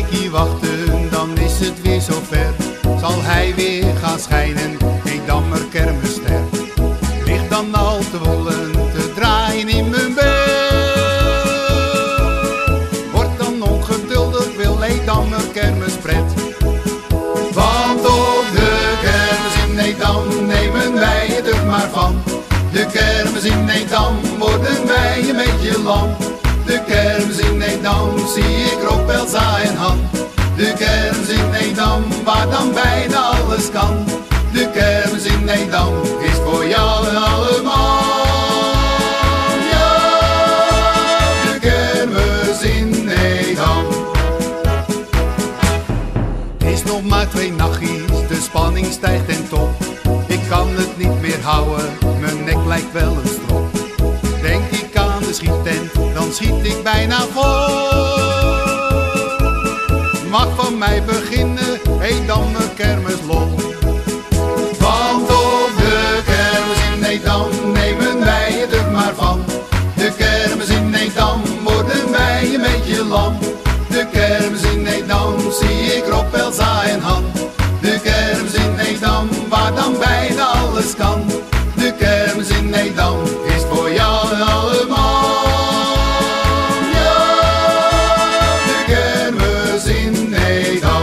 weekje wachten, dan is het weer zover. Zal hij weer gaan schijnen, Edammer kermisster. Ligt dan al te wollen te draaien in mijn bed. Wordt dan ongeduldig, wil Edammer kermispret. Want op de kermis in Edam nemen wij het er maar van. De kermis in Edam worden wij een beetje lam. De kermis in Edam zie ik Rob, Elsa en Han. De kermis in Edam waar dan bijna alles kan. De kermis in Edam is voor jou en allemaal. Ja, de kermis in Edam. Het is nog maar 2 nachtjes, de spanning stijgt ten top. Ik kan het niet meer houden, mijn nek lijkt wel een strop. Denk ik aan de schiettent, dan schiet ik bijna vol. Mag van mij beginnen, Edammer kermislol. Want op de kermis in Edam nemen wij het er maar van. De kermis in Edam worden wij een beetje lam. De kermis in Edam zie ik Rob, Elsa en Han. De kermis in Edam waar dan bijna alles kan. De kermis in Edam is voor jou en allemaal. Ja, de kermis in Edam.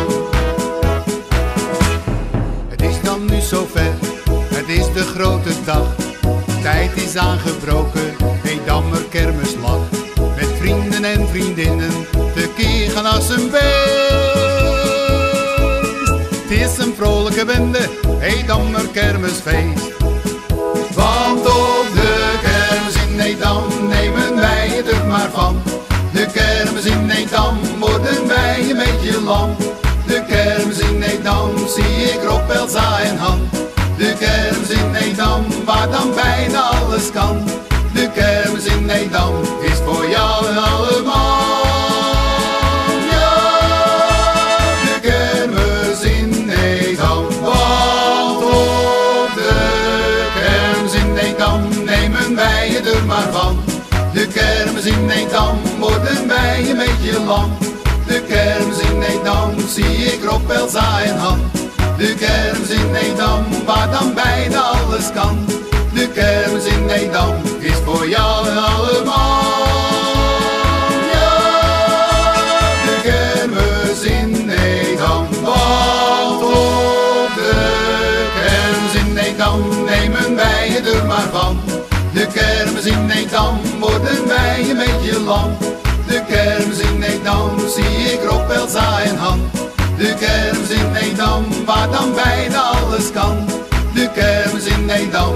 Het is dan nu zover, het is de grote dag. Tijd is aangebroken, Edammer kermislag. Met vrienden en vriendinnen tekeer gaan als een beest. Het is een vrolijke bende, Edammer kermisfeest. Want op de kermis in Edam nemen wij het er maar van. De kermis in Edam worden wij een beetje lam. De kermis in Edam zie ik Rob, Elsa en Han. De kermis in Edam waar dan bijna alles kan. De kermis in Edam is voor jou en allemaal. Ja, de kermis in Edam. Want op de kermis in Edam nemen wij het er maar van. De kermis in Edam worden wij een beetje lam. De kermis in Edam zie ik Rob, Elsa en Han. De kermis in Edam waar dan bijna alles kan. De kermis in Edam is voor jou en allemaal. Ja, de kermis in Edam. Want op de kermis in Edam nemen wij het er maar van. De kermis in Edam worden wij een beetje lam. De kermis in Edam zie ik Rob, Elsa en Han. De kermis in Edam waar dan bijna alles kan. De kermis in Edam